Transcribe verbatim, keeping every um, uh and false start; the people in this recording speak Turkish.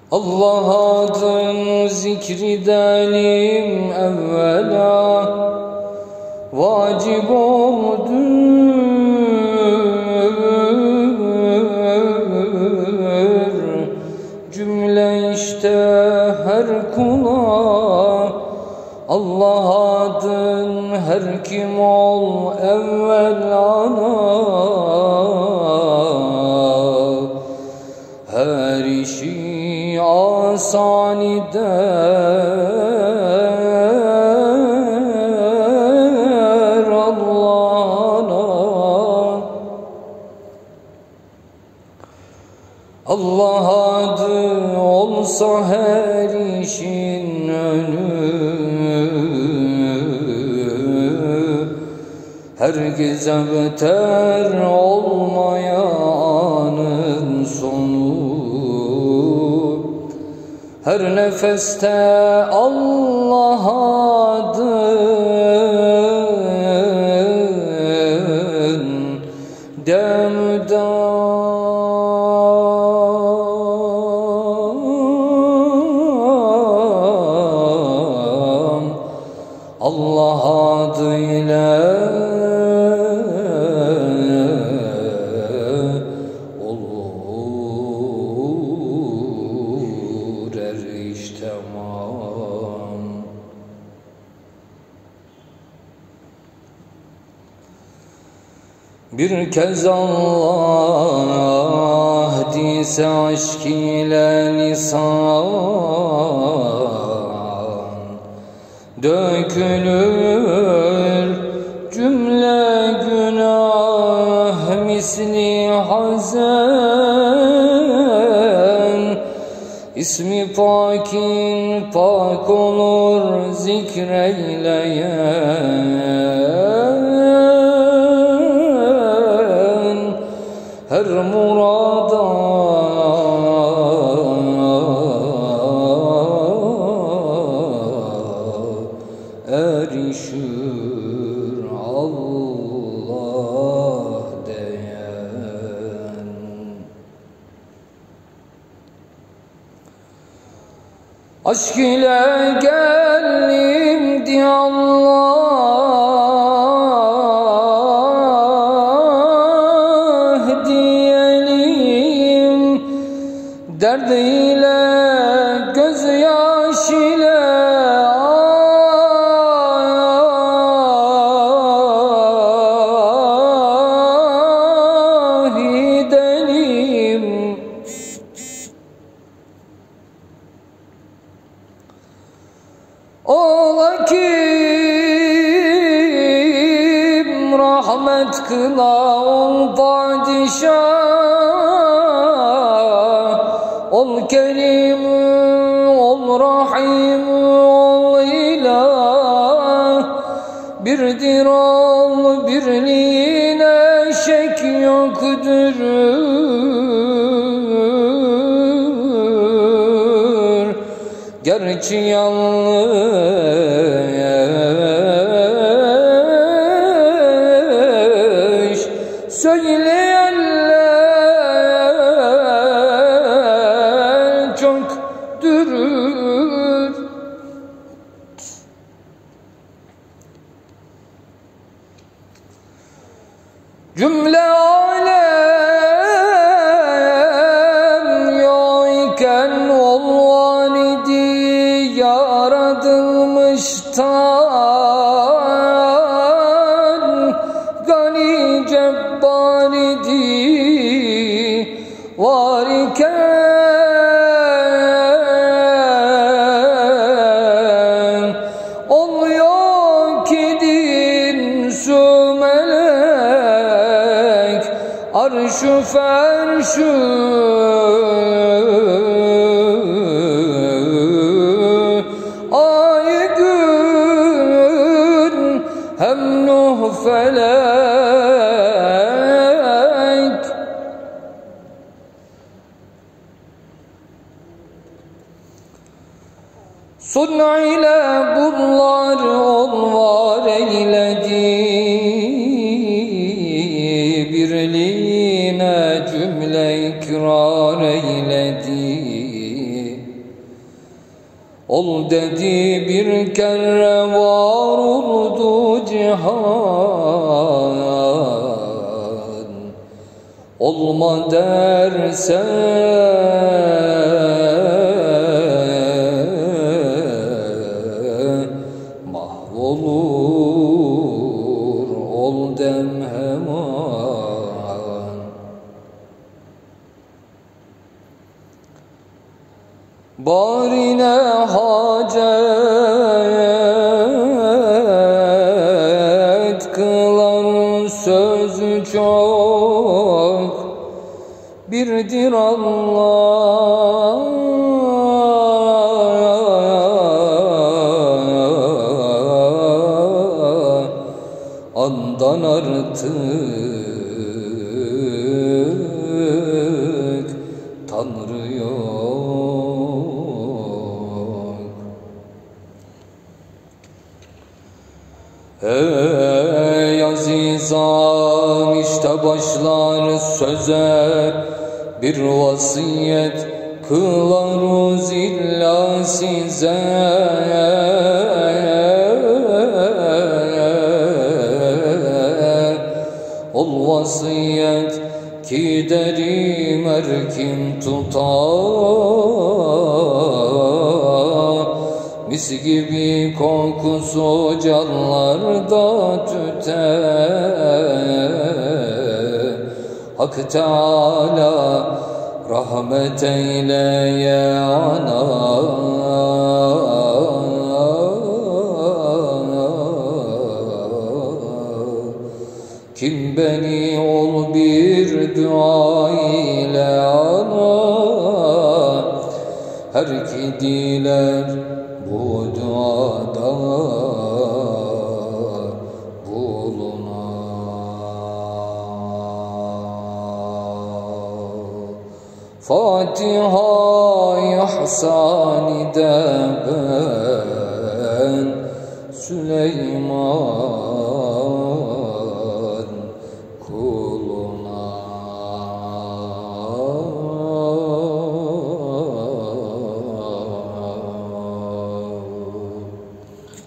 Allah adın zikredelim evvela, vacip oldur cümle işte her kula. Allah adın her kim ol evvel ana, her işi asan eder Allah'ına. Allah adı olsa her işin önü, herkese beter olmayanın sonu. Her nefeste Allah adın demüdam. Allah adıyla olur her iş tamam. Bir kez Allah diyse aşk ile lisan, dökülür cümle günah misli hazen. İsmi pakin pak olur zikreyleyen, her murada erişir Allah diyen. Aşk ile geldim di Allah diyelim, derd ile gözyaş ile ah edelim. Ola kim rahmet kıla ol padişah, ol kerim ol rahim ol ilah. Birdir ol birliğine şek yoktur, gerçi yanlış söyleyenler çoktur. Cümle alem yokken ol validi yaratılmıştan, gani cebbar idi var iken, ol yok idin su melek, arş-ı ferş-ü ay gün hem Nuh felek. Sun ile bunlar ol var eyledi, birliğine cümle ikrar eyledi. ol dedi bir kere var oldu cihan. Olma dersen mahvolur ol dem hemen. Barine hacet kılan sözü çok, birdir Allah, andan artık Tanrı yok. Ey azizan, işte başlar söze bir vasiyet kılarız illa size. Ol vasiyet ki derim erkin tutar, mis gibi kokusu canlarda tüter. Hak Teala rahmet eyleye ana, kim beni ol bir dua ile ana, her ki diler bu duada Fatiha-i Ahsani'de ben Süleyman